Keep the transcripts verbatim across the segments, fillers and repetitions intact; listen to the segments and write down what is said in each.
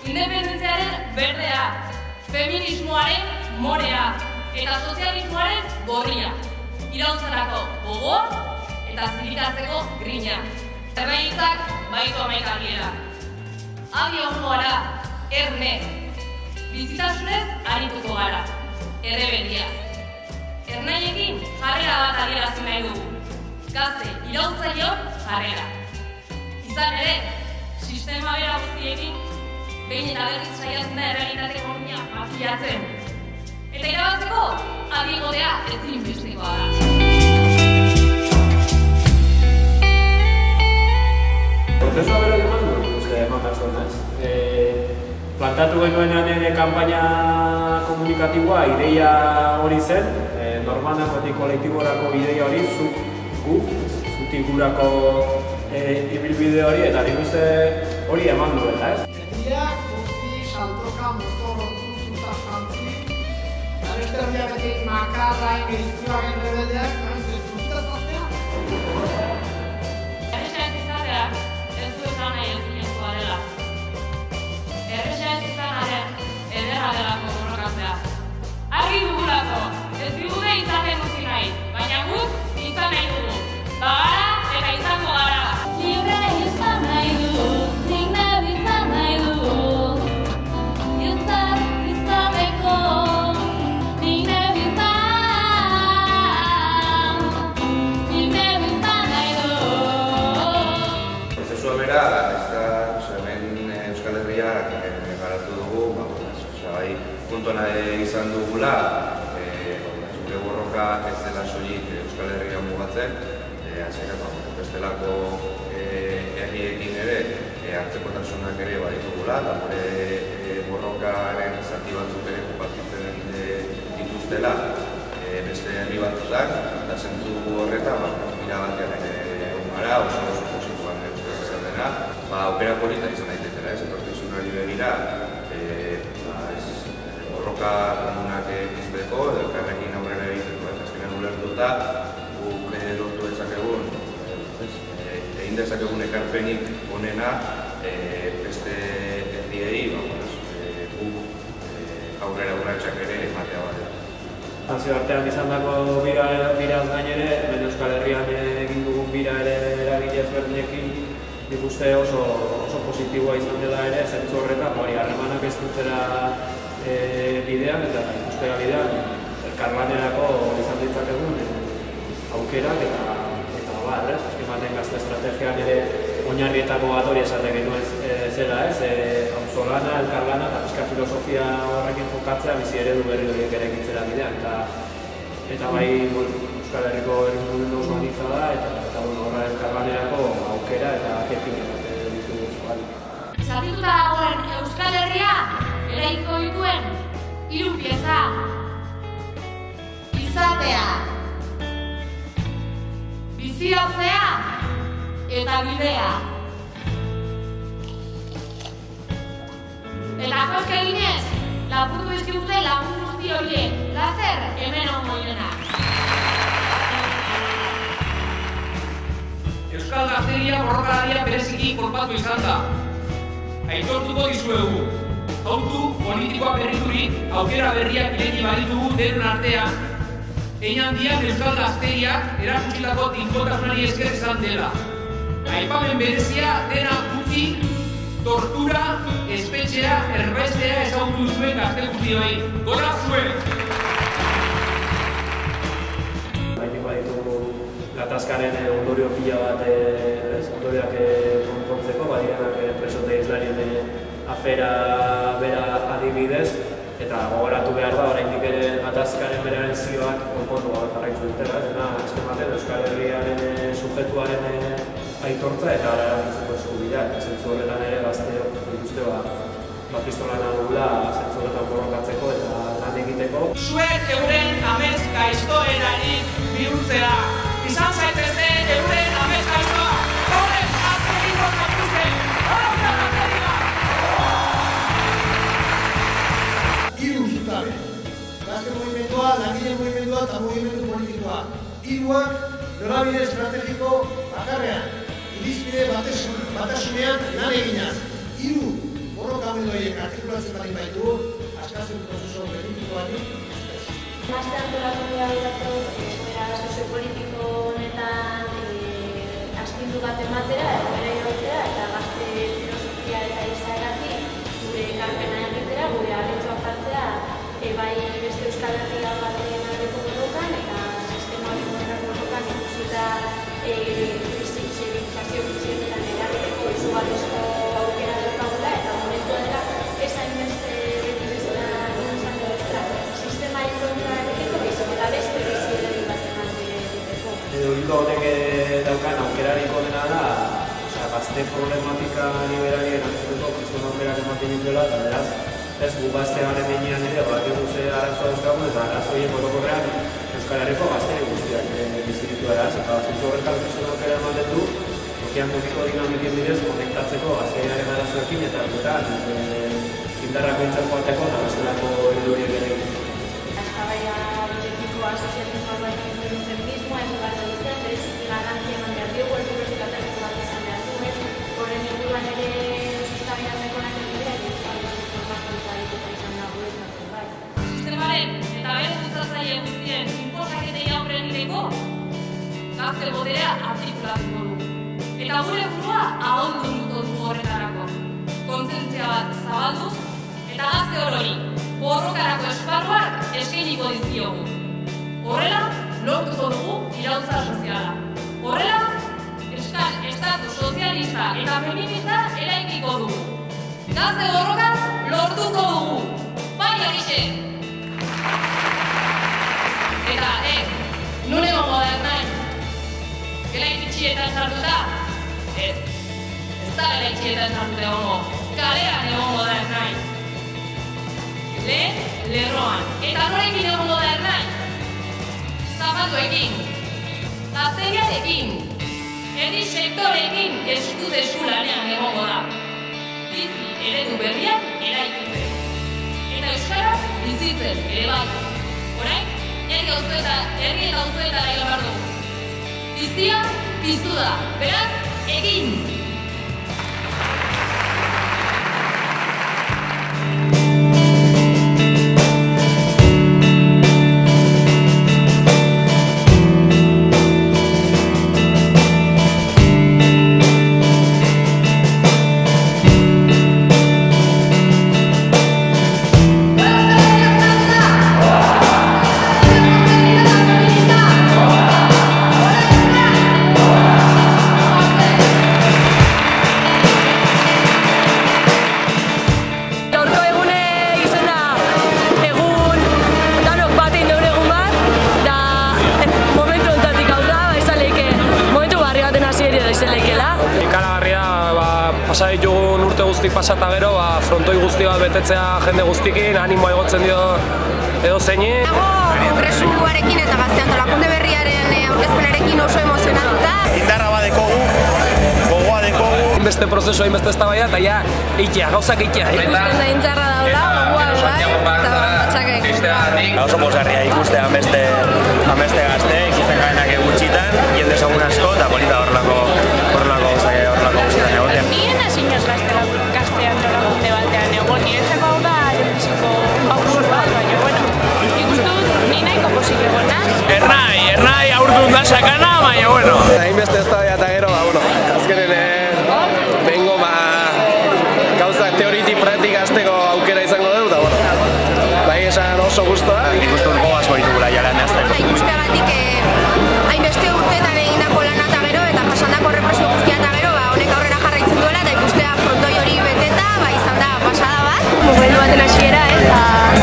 Independentziaren berdea, feminismoaren morea eta sozialismoaren gorria, iraultzarako gogoa eta zirikatzeko grina. Zerbegintzak baitu amaikagiera. Adi hongo gara, erne, bizitasunez arituko gara, errebeldiaz. Ernaiekin jarrera bat adierazi nahi dugu, gazte iraultzaileon jarrera. Izan ere, sistema bera guztiekin, behin eta berriz saiatzen da errealitate ekonomia makiatzen. Eta irabazteko, adi egotea ezinbestekoa da. Prozesua bera eman du, uste eman behar zonez. Plantatu genuenean ere kampaina komunikatiboa ideia hori zen, normanakotik kolektiborako ideia hori, gu, zutik gurako ibilbide hori, eta nik uste hori eman duela, ez? Egia, guzti, saltoka, mozorrotu, zuta, jantzi, beste herriarekin makarrain, geiztuaren rebeldeak, ez zuta zaztea? Erresa ez izateak, ez du esan nahi ezinezkoa dela. Erresa ez izanaren, ederra delako borrokatzea. Argi dugulako, ez digute izaten utzi nahi, baina guk izan nahi dugu. Bagara eta izango gara. Libre izan nahi du, nik nahi izan nahi du. Izan, izateko, nik nahi izan. Nik nahi izan nahi du. Prozesua bera, ez da, hemen Euskal Herriak garatu dugu, bai, puntona izan dugula, zure borroka ez dela soilik Euskal Herria mugatzen, bestelako herriekin ere hartzekotasunak ere baditugula, eta gure borrokaren zati batzuk ere konpartitzen dituztela beste herri batzutak, eta zentzu horretan, mira batean ere gara, oso oso posituan izan dena, aukera polita izan daitekela, ez etorkizunari begira, borroka komunak pizteko, elkarrekin aurrera egiteko, ez azkenean ulertuta, guk lortu dezakegun, egin dezakegun ekarpenik onena beste herriei guk aurrera urratsak ere ematea bat. Nazioartean izan dako biraz gain ere, hemen Euskal Herrian egin dugun bira ere eragile ezberdinekin nik uste oso positiboa izan dela ere, zentzu horretan, harremanak ez dutzera bidean eta ikuspega bidean elkarlanerako izan ditzakegun aukerak eta bar, ez? Azken baten gazte estrategian ere oinarrietako bat hori esaten genuen zela, ez? Auzolana, elkarlana eta pixka filosofia horrekin jokatzea bizi eredu berri horiek ere egitzera bidean. Eta bai Euskal Herriko herrimugimendu oso anitza da eta horra elkarlanerako aukera eta ekin ditugu zuari. Zatituta dagoen Euskal Herria eraiko dituen hiru pieza. Izatea, biziratzea eta bidea. Eta koska eginez, lapurtu dizkigute lagun guzti horiek, lazer hemen ongo direnak. Euskal Gazteria borrokalaria bereziki kolpatu izan da. Aitortuko dizuegu, autu politikoa berriturik aukera berriak ireki baditugu denon artean, hein handian Euskal Gazteriak erakutsitako tinkotasunari esker izan dela. Aipamen berezia dena utzi, tortura, espetxea, erbestea ezagutu zuen gazte guztioi. Gora zuen! Baitik baditu gatazkaren ondorio pila bat ondorioak konpontzeko, badirenak presote islarien afera bera adibidez, eta gogoratu behar da, oraindik ere gatazkaren beraren zioak konpondu gaur jarraitu dutela, ez azken batean Euskal Herriaren subjektuaren aitortza eta erabiltzeko eskubidea, eta zentzu horretan ere gazteok dituzte pistolana dugula zentzu horretan borrokatzeko eta lan egiteko. Zuek euren amets gaiztoenari bihurtzea, izan zaitezte euren amets gaiztoa, horren azkeniko kaptuzen, horren gazteria! Hiru zutabe, gazte mugimendua, langile mugimendua eta mugimendu politikoa. Hiruak norabide estrategiko bakarrean, irizpide batasunean lan eginaz. Hiru borroka mendoiek horiek artikulatzen bali baitu, askazen prozesu politikoari. Gazte antolakundea dutatu, era soziopolitiko honetan astindu bat ematera, egoera irotzea, eta gazte filosofia eta izaeratik gure ekarpena egitera, gure aletxoa jartzea, bai beste Euskal Herria baten aldeko borrokan, eta sistema hori kontrako borrokan ikusita zibilizazio guztietan eragiteko izugarrizko aukera daukagula, eta momentua dela esain beste beti bezala izango bezala sistema kontra egiteko biziko eta beste biziedari bat eman egiteko. Hildo honek daukan aukerarik onena da, gazte problematika liberari erantzuteko kriston aukerak ematen dituela, eta beraz, ez gu gazte garen enean ere, badakigu ze arazoa dauzkagun, eta arazoiek orokorrean Euskal Herriko gazte guztiak biziritu eraz, eta zentzu horretan kriston aukera ematen du, tokian tokiko dinamiken bidez, konektatzeko gaztearen arazoekin, eta horretan indarrak bintzat joateko, eta bestelako heldu horiek ere egiten. Eztabaida politikoa, sozialismoa bat egiten feminismoa, ez bat egiten, bereziki garrantzia eman behar diogu, helburu estrategiko bat izan behar du, ez? Horren inguruan ere eztabaidatzeko nahi dira, ez formakuntza egiten izan da guretzako, bai. Sistemaren eta bere bultzatzaile guztien inposaketei aurre egiteko, gazte boterea artikulatuko du. Eta gure burua ahondu duko dugu horretarako. Kontzientzia bat zabalduz, eta gazte orori borrokarako esparruak eskainiko dizkiogu. Horrela, lortuko dugu iraultza soziala. Horrela, estatu sozialista eta feminista eraikiko dugu. Gazte borroka lortuko dugu. Bai, Arixe! Eta, eh, nun egongo da nahi? Gelain itxietan sartuta? Ez. Ez da gelain itxietan sartuta egongo. Kalean egongo da nahi. Lehen, lerroan. Eta norekin egongo da nahi? Zapatuekin. Gazteriarekin. Herri sektorekin eskuz esku lanean egongo da. Bizi eredu berriak eraikitzen. Eta euskaraz bizitzen ere bai. Orain, herri eta auzoetara irabar dugu. Bizia, piztu da. Beraz, egin! Pasa ditugun urte guztik pasata gero, frontoi guzti bat betetzea jende guztikin, animoa igotzen dio edo zeini. Nago kongresuarekin eta gazte antolakunde berriaren aurkezpenarekin oso emozionatuta. Indarra badekogu, gogoa dekogu. Beste prozesu hain beste eztabaida eta ja, ikia, gauzak ikia. Ikusten da intzarra daula, gogoa bai, eta batxakek. Oso pozgarria ikustea ameste gazte, ikusten garenak egutxitan, jende ezagun asko eta polita horrelako horrelako guztietan egoten. Nien asinaz gazte antolakunde batean egon, niretzako hau da lehenbiziko aurrur bat, baina, bueno, ikustut, ni nahiko posik egon naz. Ernai, ernai aurtun da sakana, baina, bueno. Hainbeste eztabaida eta gero, ba, bueno, azkenen bengo, ba, gauzak teoritik praktika azteko aukera izango dut, eta, bueno, bai esan oso guztua. Ikustut goazko ditugula jalan azteko. Ikusteagatik hainbeste urteetan egindako lana eta gero, eta jasandako represio guztia eta gero, ba, honek aurrera jarraitzen duela, eta ikustea frontoi hori beteta, ba, izan da pasada bat. Momentu baten hasiera, eta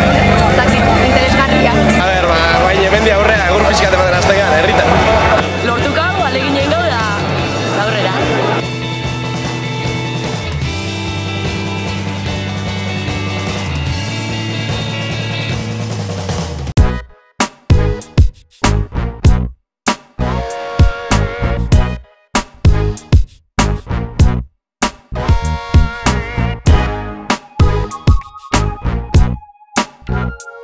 interesgarria. A ber, ba, baina hemendik aurrera, egur pixkat ematen hastegan, herritan. Lortuko, alegin egin gau da aurrera. We'll be right back.